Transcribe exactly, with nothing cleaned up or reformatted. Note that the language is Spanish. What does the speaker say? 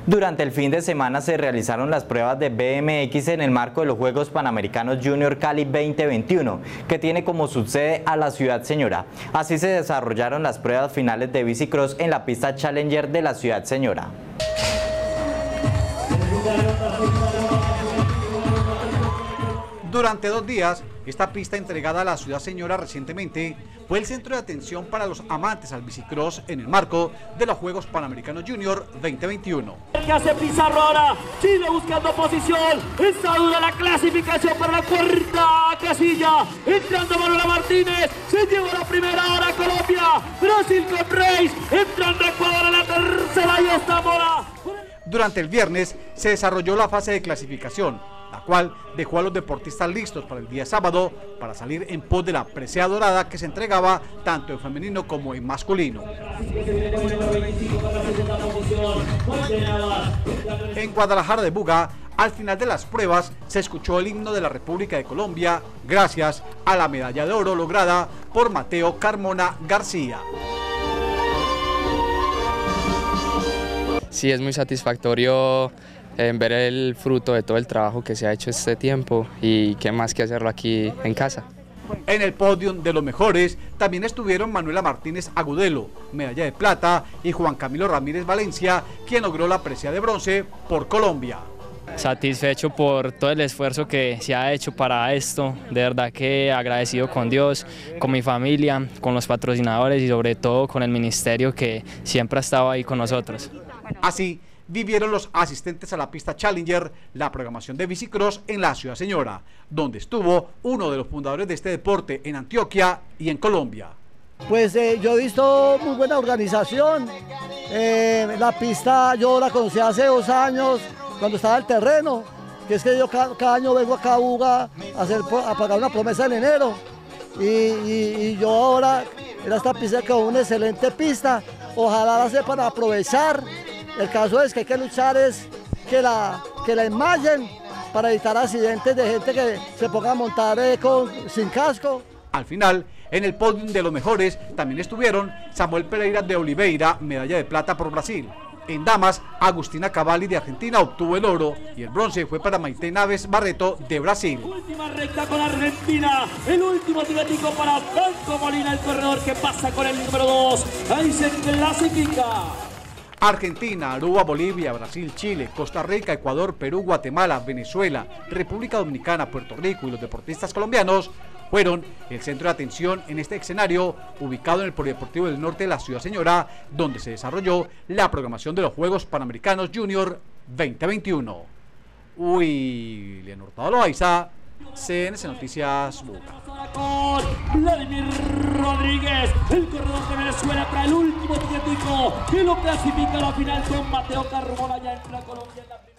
Durante el fin de semana se realizaron las pruebas de B M X en el marco de los Juegos Panamericanos Junior Cali veinte veintiuno, que tiene como subsede a la Ciudad Señora. Así se desarrollaron las pruebas finales de bicicross en la pista Challenger de la Ciudad Señora. Durante dos días, esta pista entregada a la Ciudad Señora recientemente fue el centro de atención para los amantes al bicicross en el marco de los Juegos Panamericanos Junior veinte veintiuno. ¿Qué hace Pizarro ahora? Chile buscando posición. Está dura la clasificación para la cuarta casilla. Entrando Manuela Martínez. Se lleva la primera hora Colombia. Brasil con Reis. Entrando Ecuador a la tercera y está Mora. Durante el viernes se desarrolló la fase de clasificación, la cual dejó a los deportistas listos para el día sábado para salir en pos de la presea dorada que se entregaba tanto en femenino como en masculino. En Guadalajara de Buga, al final de las pruebas, se escuchó el himno de la República de Colombia gracias a la medalla de oro lograda por Mateo Carmona García. Sí, es muy satisfactorio en ver el fruto de todo el trabajo que se ha hecho este tiempo y qué más que hacerlo aquí en casa. En el podio de los mejores también estuvieron Manuela Martínez Agudelo, medalla de plata, y Juan Camilo Ramírez Valencia, quien logró la presea de bronce por Colombia. Satisfecho por todo el esfuerzo que se ha hecho para esto, de verdad que agradecido con Dios, con mi familia, con los patrocinadores y sobre todo con el ministerio que siempre ha estado ahí con nosotros. Así vivieron los asistentes a la pista Challenger la programación de bicicross en la Ciudad Señora, donde estuvo uno de los fundadores de este deporte en Antioquia y en Colombia. Pues eh, yo he visto muy buena organización, eh, la pista yo la conocí hace dos años cuando estaba el terreno, que es que yo cada, cada año vengo acá a Buga a, hacer, a pagar una promesa en enero y, y, y yo ahora era esta pista que es una excelente pista, ojalá la sepan aprovechar. El caso es que hay que luchar es que la, que la enmallen para evitar accidentes de gente que se ponga a montar eh, con, sin casco. Al final, en el podio de los mejores también estuvieron Samuel Pereira de Oliveira, medalla de plata por Brasil. En damas, Agustina Cavalli de Argentina obtuvo el oro y el bronce fue para Maite Naves Barreto de Brasil. Última recta con Argentina, el último tiretico para Franco Molina, el corredor que pasa con el número dos. Ahí se clasifica. Argentina, Aruba, Bolivia, Brasil, Chile, Costa Rica, Ecuador, Perú, Guatemala, Venezuela, República Dominicana, Puerto Rico y los deportistas colombianos fueron el centro de atención en este escenario ubicado en el Polideportivo del Norte de la Ciudad Señora, donde se desarrolló la programación de los Juegos Panamericanos Junior veinte veintiuno. William Hurtado Loaiza, C N C Noticias Buga. Vladimir Rodríguez, el corredor de Venezuela, trae el último tiretico y lo clasifica a la final con Mateo Carmona, ya entra Colombia en la primera.